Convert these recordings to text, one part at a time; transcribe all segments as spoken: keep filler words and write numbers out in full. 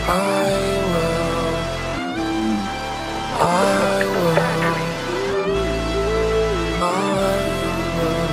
I will, I will, I will.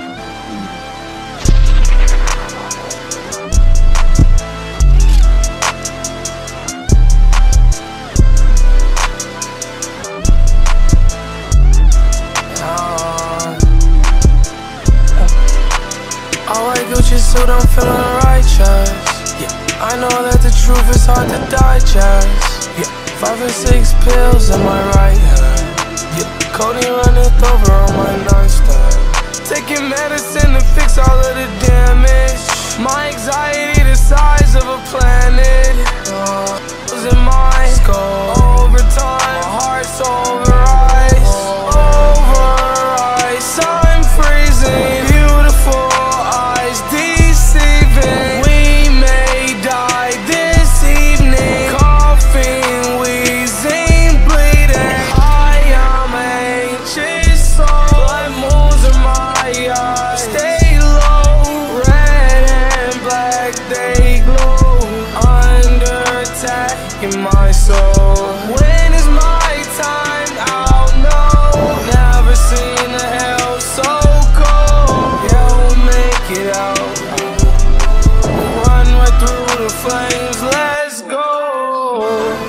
I like Gucci suit, I'm feeling righteous. Yeah, I know that the truth is hard to digest. Yeah, five or six pills in my right hand. Yeah, codeine runneth over on my nightstand. Taking medicine to fix all of the damage. My anxiety the size of a planet. Uh, was in my skull over time. My heart's over ice, over ice. I'm freezing. Beautiful eyes deceiving. We may die this evening. Coughing, wheezing, bleeding. I am anxious, so blood moves in my eyes. Stay low, red and black, they glow. Under attack in my soul. When is my time? I'll know. Never seen a hell so cold. Yeah, we'll make it out. Run right through the flames, let's go.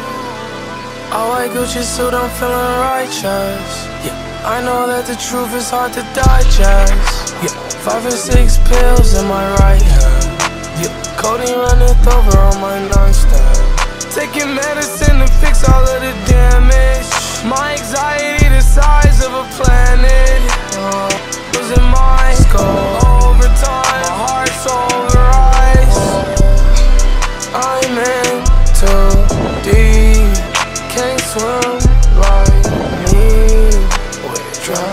I like Gucci suit, I'm feeling righteous. Yeah, I know that the truth is hard to digest. Yeah, five or six pills in my right hand. Yeah, codeine runneth over on my nightstand. Taking medicine to fix all of the damage. My anxiety the size of a planet. Uh, was in my skull over time. My heart's over ice. I'm in too deep. Can't swim like me. We're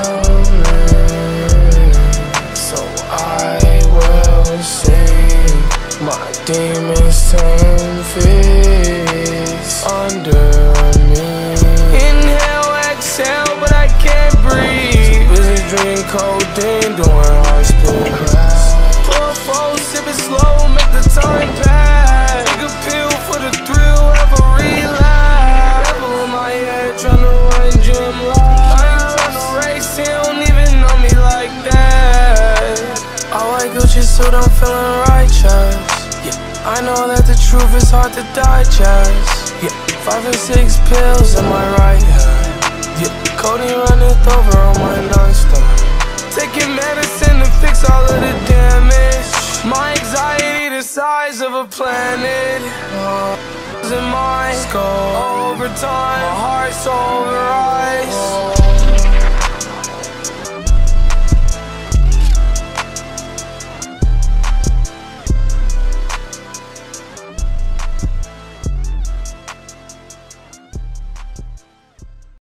drowning. So I will sing. My demons ten feet under me. Inhale, exhale, but I can't breathe. Too busy drinking codeine, doing high speed class. Pour a four, sip it slow, make the time pass. Take a pill for the thrill of a relapse. Devil in my head, tryna run gym life. I ain't tryna race, he don't even know me like that. I like Gucci suit, I'm feeling righteous. Yeah, I know that the truth is hard to digest. Yeah, five or six pills in my right hand. Yeah, codeine runneth over on my nightstand. Taking medicine to fix all of the damage. My anxiety the size of a planet. Uh, was in my skull over time. My heart's over ice.